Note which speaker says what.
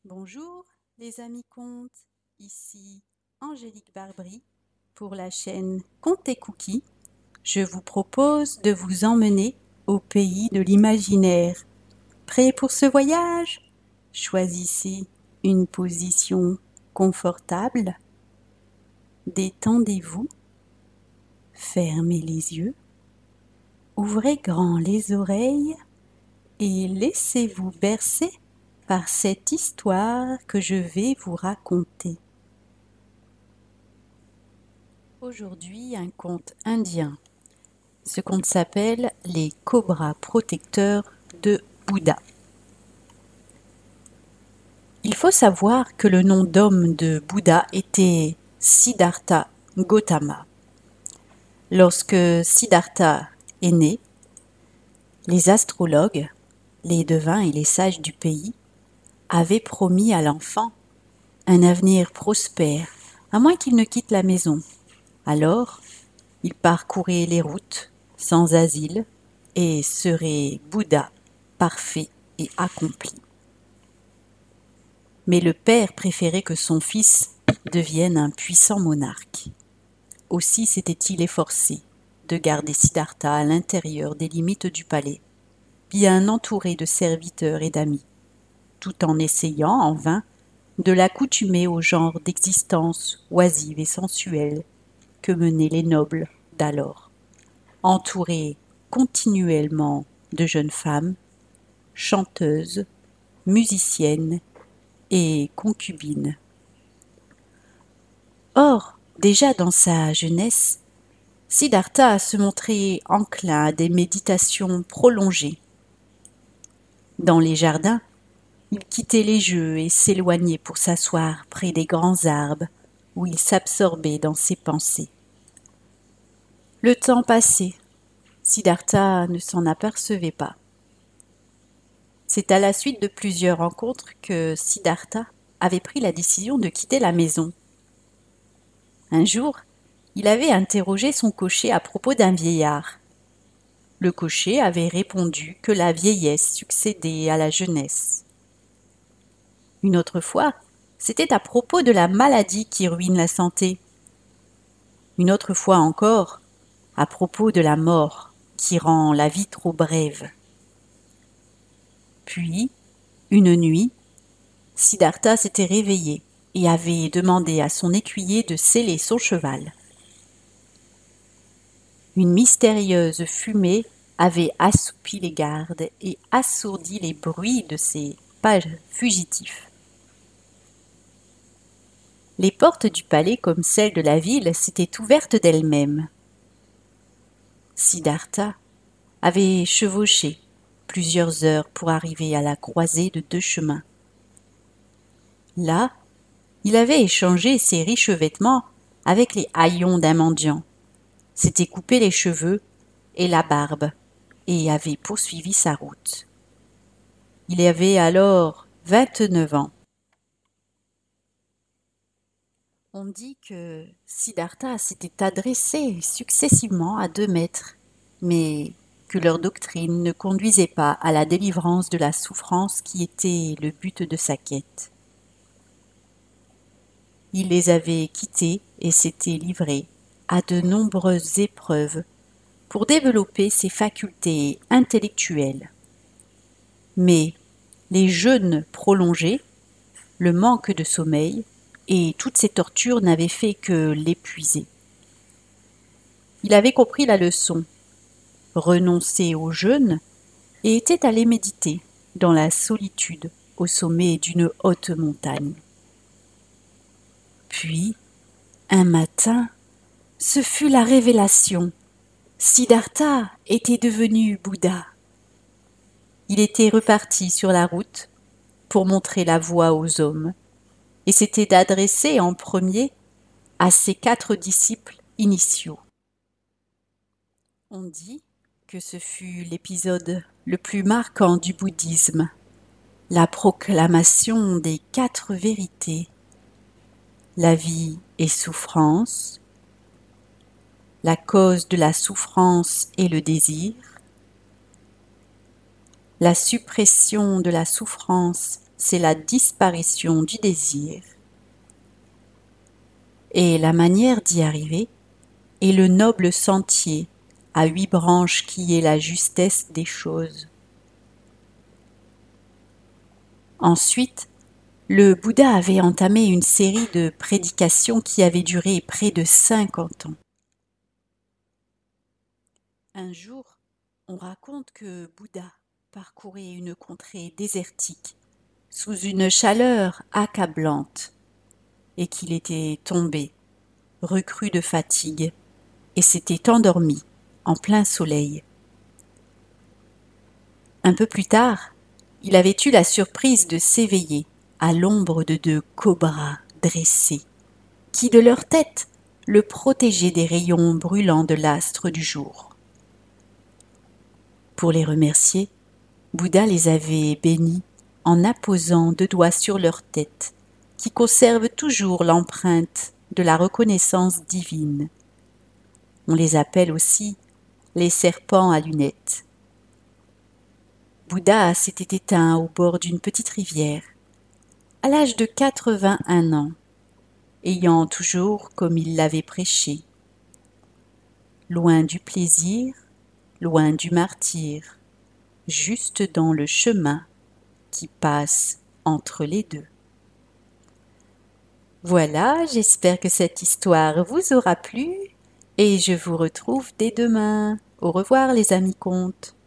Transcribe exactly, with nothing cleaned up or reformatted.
Speaker 1: Bonjour les amis contes, ici Angélique Barbry pour la chaîne Contes et Cookies. Je vous propose de vous emmener au pays de l'imaginaire. Prêt pour ce voyage? Choisissez une position confortable, détendez-vous, fermez les yeux, ouvrez grand les oreilles et laissez-vous bercer par cette histoire que je vais vous raconter. Aujourd'hui, un conte indien. Ce conte s'appelle « Les cobras protecteurs de Bouddha ». Il faut savoir que le nom d'homme de Bouddha était Siddhartha Gautama. Lorsque Siddhartha est né, les astrologues, les devins et les sages du pays avaient promis à l'enfant un avenir prospère, à moins qu'il ne quitte la maison. Alors, il parcourait les routes sans asile et serait Bouddha parfait et accompli. Mais le père préférait que son fils devienne un puissant monarque. Aussi s'était-il efforcé de garder Siddhartha à l'intérieur des limites du palais, bien entouré de serviteurs et d'amis, tout en essayant, en vain, de l'accoutumer au genre d'existence oisive et sensuelle que menaient les nobles d'alors, entourés continuellement de jeunes femmes, chanteuses, musiciennes et concubines. Or, déjà dans sa jeunesse, Siddhartha se montrait enclin à des méditations prolongées. Dans les jardins, il quittait les jeux et s'éloignait pour s'asseoir près des grands arbres où il s'absorbait dans ses pensées. Le temps passait, Siddhartha ne s'en apercevait pas. C'est à la suite de plusieurs rencontres que Siddhartha avait pris la décision de quitter la maison. Un jour, il avait interrogé son cocher à propos d'un vieillard. Le cocher avait répondu que la vieillesse succédait à la jeunesse. Une autre fois, c'était à propos de la maladie qui ruine la santé. Une autre fois encore, à propos de la mort qui rend la vie trop brève. Puis, une nuit, Siddhartha s'était réveillé et avait demandé à son écuyer de seller son cheval. Une mystérieuse fumée avait assoupi les gardes et assourdi les bruits de ces pas fugitifs. Les portes du palais comme celles de la ville s'étaient ouvertes d'elles-mêmes. Siddhartha avait chevauché plusieurs heures pour arriver à la croisée de deux chemins. Là, il avait échangé ses riches vêtements avec les haillons d'un mendiant, s'était coupé les cheveux et la barbe et avait poursuivi sa route. Il avait alors vingt-neuf ans. On dit que Siddhartha s'était adressé successivement à deux maîtres, mais que leur doctrine ne conduisait pas à la délivrance de la souffrance qui était le but de sa quête. Il les avait quittés et s'était livré à de nombreuses épreuves pour développer ses facultés intellectuelles. Mais les jeûnes prolongés, le manque de sommeil et toutes ces tortures n'avaient fait que l'épuiser. Il avait compris la leçon, renoncé au jeûne et était allé méditer dans la solitude au sommet d'une haute montagne. Puis, un matin, ce fut la révélation. Siddhartha était devenu Bouddha. Il était reparti sur la route pour montrer la voie aux hommes et s'était adressé en premier à ses quatre disciples initiaux. On dit que ce fut l'épisode le plus marquant du bouddhisme, la proclamation des quatre vérités, la vie est souffrance, la cause de la souffrance est le désir, la suppression de la souffrance c'est la disparition du désir. Et la manière d'y arriver est le noble sentier à huit branches qui est la justesse des choses. Ensuite, le Bouddha avait entamé une série de prédications qui avaient duré près de cinquante ans. Un jour, on raconte que Bouddha parcourait une contrée désertique sous une chaleur accablante et qu'il était tombé, recru de fatigue, et s'était endormi en plein soleil. Un peu plus tard, il avait eu la surprise de s'éveiller à l'ombre de deux cobras dressés, qui de leur tête le protégeaient des rayons brûlants de l'astre du jour. Pour les remercier, Bouddha les avait bénis en apposant deux doigts sur leur tête, qui conservent toujours l'empreinte de la reconnaissance divine. On les appelle aussi les serpents à lunettes. Bouddha s'était éteint au bord d'une petite rivière, à l'âge de quatre-vingt-un ans, ayant toujours comme il l'avait prêché, loin du plaisir, loin du martyre, juste dans le chemin qui passe entre les deux. Voilà, j'espère que cette histoire vous aura plu et je vous retrouve dès demain. Au revoir les amis contes.